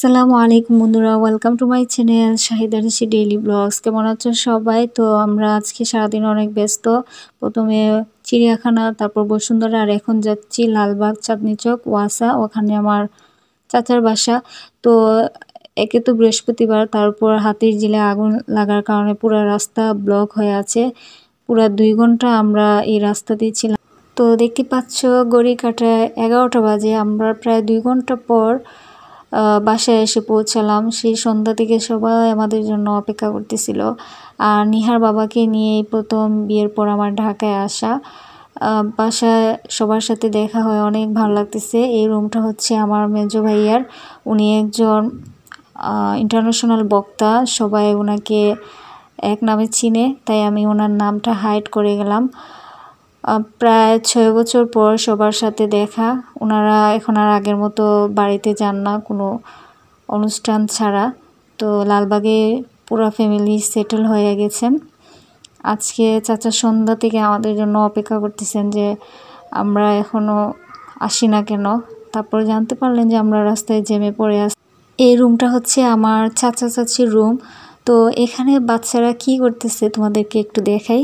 আসসালামু আলাইকুম বন্ধুরা, welcome to my channel shahidanishi daily vlogs. কেমন আছেন সবাই? তো আমরা আজকে সারাদিন অনেক ব্যস্ত। প্রথমে চিড়িয়াখানা, তারপর বসুন্ধরা, আর এখন যাচ্ছি লালবাগ, চাঁদনি চক, ওয়াসা। ওখানে আমার চাচার বাসা। তো একে তো বৃহস্পতিবার, তারপর হাতির ঝিলে আগুন লাগার কারণে পুরো রাস্তা ব্লক হয়ে আছে। পুরো 2 ঘন্টা আমরা এই রাস্তাতেই ছিলাম। তো দেখতে পাচ্ছ ঘড়ি কাঁটায় 11টা বাজে। আমরা প্রায় 2 ঘন্টা পর বাসায় এসে পৌঁছালাম। সেই সন্ধ্যা থেকে সবাই আমাদের জন্য অপেক্ষা করতেছিল। আর নিহার বাবাকে নিয়ে প্রথম বিয়ের পর আমার ঢাকায় আসা। বাসায় সবার সাথে দেখা হয়, অনেক ভালো লাগতেছে। এই রুমটা হচ্ছে আমার মেজো ভাইয়ার। উনি একজন ইন্টারন্যাশনাল বক্তা, সবাই ওনাকে এক নামে চিনে, তাই আমি ওনার নামটা হাইড করে গেলাম। প্রায় 6 বছর পর সবার সাথে দেখা। ওনারা এখন আর আগের মতো বাড়িতে যান না কোনো অনুষ্ঠান ছাড়া। তো লালবাগে পুরো ফ্যামিলি সেটেল হয়ে গেছেন। আজকে চাচা সন্ধ্যা থেকে আমাদের জন্য অপেক্ষা করতেছেন যে আমরা এখনও আসি না কেন। তারপর জানতে পারলেন যে আমরা রাস্তায় জ্যামে পড়ে আছি। এই রুমটা হচ্ছে আমার চাচা চাচির রুম। তো এখানে বাচ্চারা কি করতেছে তোমাদেরকে একটু দেখাই।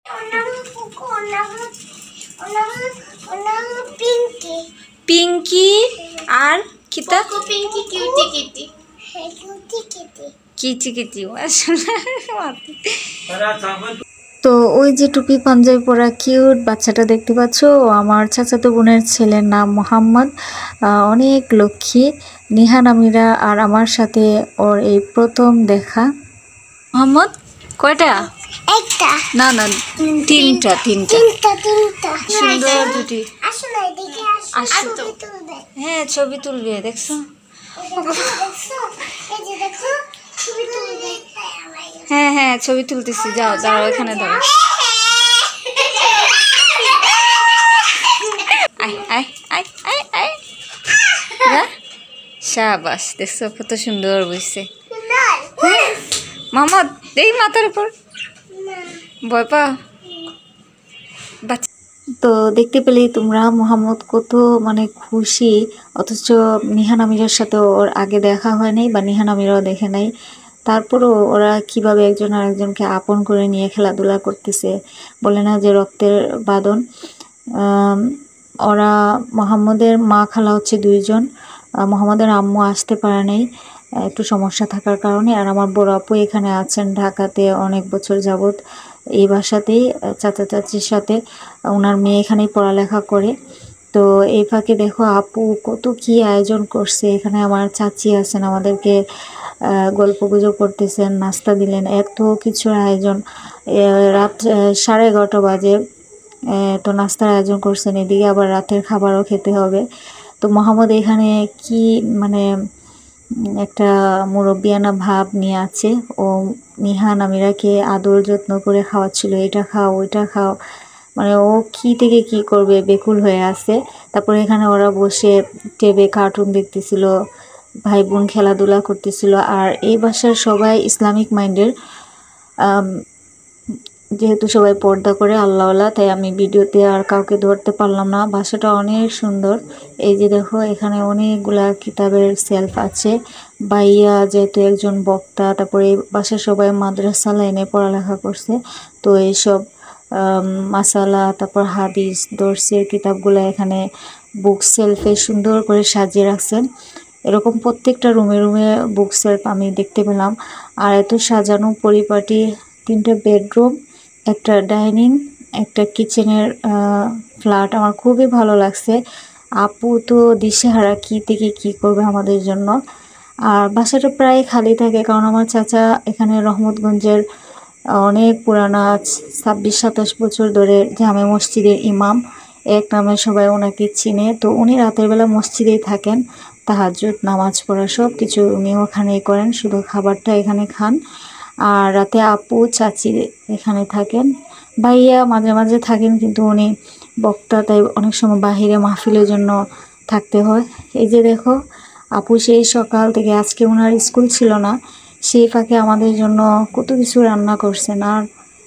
পিঙ্কি আর কিতা Pinky cutie kitty kitty kitty আসলে। তো ওই যে টুপি পাঞ্জাবি পরা কিউট বাচ্চাটা দেখতে পাচ্ছ, আমার চাচাতো বোনের ছেলের নাম মোহাম্মদ। অনেক লক্ষ্মী। নিহান আমিরা আর আমার সাথে ওর এই প্রথম দেখা। মোহাম্মদ কয়টা? একটা না না, তিনটা সুন্দর দুটি। হ্যাঁ, ছবি তুলবে, দেখছো? হ্যাঁ হ্যাঁ, ছবি তুলতেছি, যাও দাঁড়াও, এখানে দাঁড়াও। শাবাশ, দেখছো কত সুন্দর বইছে। মোহাম্মদ এই মাথার উপর ভয় পা। তো দেখতে পেলেই তোমরা মোহাম্মদ কত মানে খুশি। অথচ নিহান আমিরার সাথে ওর আগে দেখা হয় নাই, বা নিহান আমিরাও দেখে নাই। তারপরও ওরা কিভাবে একজন আরেকজনকে আপন করে নিয়ে খেলাধুলা করতেছে, বলে না যে রক্তের বাঁধন। ওরা মোহাম্মদের মা খালা হচ্ছে 2 জন। মোহাম্মদের আম্মু আসতে পারে নাই একটু সমস্যা থাকার কারণে। আর আমার বড় আপু এখানে আছেন ঢাকাতে অনেক বছর যাবত, এই বাসাতেই চাচা চাচির সাথে। ওনার মেয়ে এখানেই পড়ালেখা করে। তো এই ফাঁকে দেখো আপু কত কি আয়োজন করছে। এখানে আমার চাচি আছেন, আমাদেরকে গল্প গুজব করতেছেন, নাস্তা দিলেন, এত কিছুর আয়োজন। রাত 11:30 বাজে তো নাস্তার আয়োজন করছেন, এদিকে আবার রাতের খাবারও খেতে হবে। তো মোহাম্মদ এখানে কি মানে একটা মুরব্বিয়ানা ভাব নিয়ে আছে। ও নিহান আমিরাকে আদর যত্ন করে খাওয়াচ্ছিল, এটা খাও ওইটা খাও, মানে ও কি থেকে কি করবে বেকুল হয়ে আছে। তারপরে এখানে ওরা বসে টেবে কার্টুন দেখতেছিল, ভাই বোন খেলাধুলা করতেছিল। আর এই বাসার সবাই ইসলামিক মাইন্ডের, যেহেতু সবাই পর্দা করে আল্লাহওয়ালা, তাই আমি ভিডিওতে আর কাউকে ধরতে পারলাম না। বাসাটা অনেক সুন্দর। এই যে দেখো এখানে অনেকগুলা কিতাবের সেলফ আছে। ভাইয়া যেহেতু একজন বক্তা, তারপরে এই বাসার সবাই মাদ্রাসা লাইনে পড়ালেখা করছে। তো এইসব মাসালা, তারপর হাদিস, দর্সের কিতাবগুলো এখানে বুক সেলফে সুন্দর করে সাজিয়ে রাখছেন। এরকম প্রত্যেকটা রুমে রুমে বুক সেলফ আমি দেখতে পেলাম। আর এত সাজানো পরিপাটি, 3টা বেডরুম, একটা ডাইনিং, একটা কিচেনের ফ্ল্যাট। আমার খুবই ভালো লাগছে। আপু তো দিশেহারা কি থেকে কি করবে আমাদের জন্য। আর বাসাটা প্রায় খালি থাকে, কারণ আমার চাচা এখানে রহমতগঞ্জের অনেক পুরানা 26-27 বছর ধরে জামে মসজিদের ইমাম, এক নামে সবাই ওনাকে চিনে। তো উনি রাতের বেলা মসজিদেই থাকেন, তাহাজ্জুদ নামাজ পড়া সব কিছু উনি ওখানেই করেন, শুধু খাবারটা এখানে খান। আর রাতে আপু চাচি এখানে থাকেন। ভাইয়া মাঝে মাঝে থাকেন, কিন্তু উনি বক্তা, তাই অনেক সময় বাহিরে মাহফিলের জন্য থাকতে হয়। এই যে দেখো আপু সেই সকাল থেকে, আজকে ওনার স্কুল ছিল না, সেই ফাঁকে আমাদের জন্য কত কিছু রান্না করছেন। আর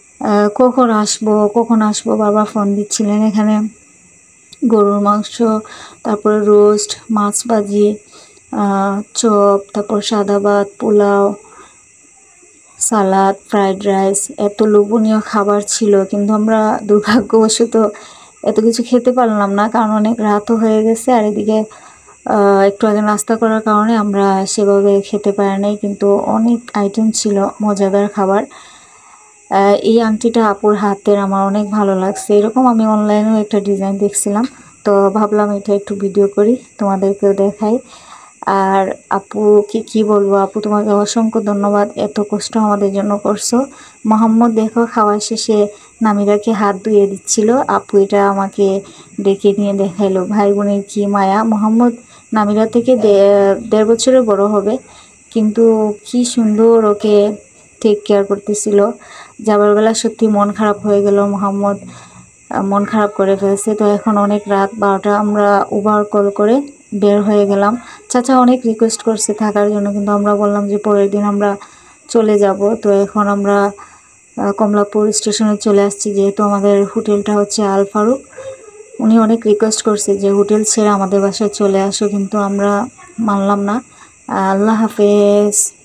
কখন আসবো বাবা ফোন দিচ্ছিলেন। এখানে গরুর মাংস, তারপরে রোস্ট, মাছ ভাজি, চপ, তারপর সাদা ভাত, পোলাও, সালাদ, ফ্রাইড রাইস, এত লোভনীয় খাবার ছিল। কিন্তু আমরা দুর্ভাগ্যবশত এত কিছু খেতে পারলাম না, কারণ অনেক রাতও হয়ে গেছে। আর এদিকে একটু আগে নাস্তা করার কারণে আমরা সেভাবে খেতে পারি নাই। কিন্তু অনেক আইটেম ছিল, মজাদার খাবার। এই আংটিটা আপুর হাতের আমার অনেক ভালো লাগছে। এরকম আমি অনলাইনেও একটা ডিজাইন দেখছিলাম, তো ভাবলাম এটা একটু ভিডিও করি, তোমাদেরকেও দেখাই। আর আপু কি বলবো, আপু তোমাকে অসংখ্য ধন্যবাদ, এত কষ্ট আমাদের জন্য করছো। মোহাম্মদ দেখো খাওয়া শেষে নামিরাকে হাত ধুয়ে দিচ্ছিল, আপু এটা আমাকে ডেকে নিয়ে দেখাইলো। ভাই বোনের কি মায়া। মোহাম্মদ নামিরা থেকে 1.5 বছরের বড় হবে, কিন্তু কি সুন্দর ওকে টেক কেয়ার করতেছিল। যাবার বেলা সত্যি মন খারাপ হয়ে গেল, মোহাম্মদ মন খারাপ করে ফেলছে। তো এখন অনেক রাত 12টা, আমরা উবার কল করে বের হয়ে গেলাম। চাচা অনেক রিকোয়েস্ট করছে থাকার জন্য, কিন্তু আমরা বললাম যে পরের দিন আমরা চলে যাব। তো এখন আমরা কমলাপুর স্টেশনে চলে আসছি, যেহেতু আমাদের হোটেলটা হচ্ছে আল ফারুক। উনি অনেক রিকোয়েস্ট করছে যে হোটেল ছেড়ে আমাদের বাসায় চলে আসো, কিন্তু আমরা মানলাম না। আল্লাহ হাফেজ।